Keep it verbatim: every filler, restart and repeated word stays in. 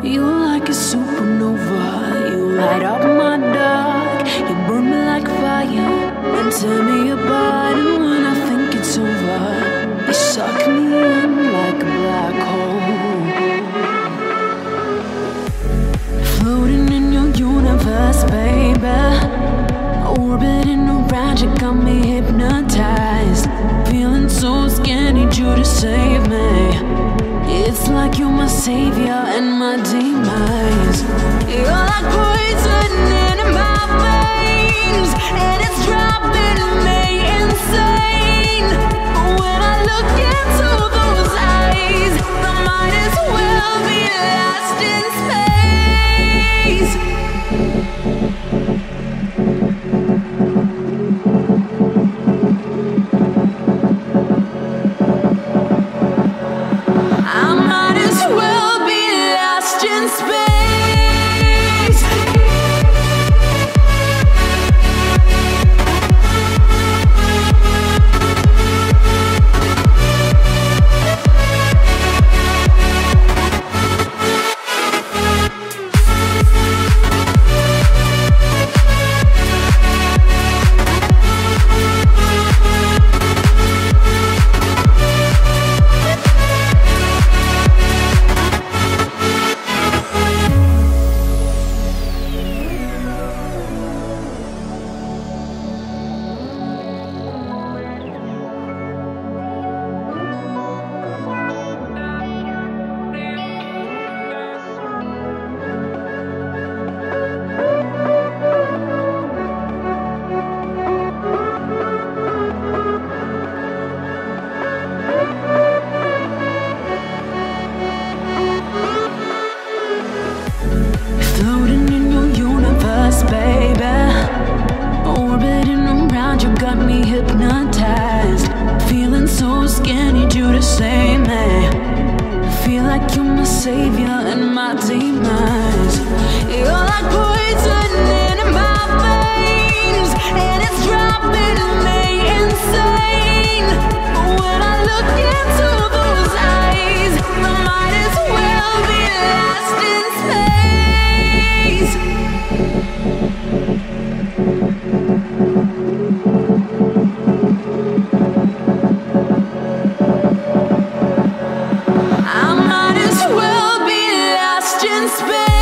You're like a supernova, you light up my dark. You burn me like fire and tear me apart. And when I think it's over, you suck me in like a black hole. Floating in your universe, baby, orbiting around you, got me hypnotized. Feeling so scared, need you to save me. It's like you're my savior and my demise. You're like poison in my veins, and it's driving me insane. When I look into those eyes, I might as well be lost in space. In space. Floating in your universe, baby, orbiting around you, got me hypnotized. Feeling so scared, need you to save me. Feel like you're my savior and my demise. You're like poison in my veins, and it's driving me insane. When I look into those eyes, I might as well be lost in space. I might as well be lost in space.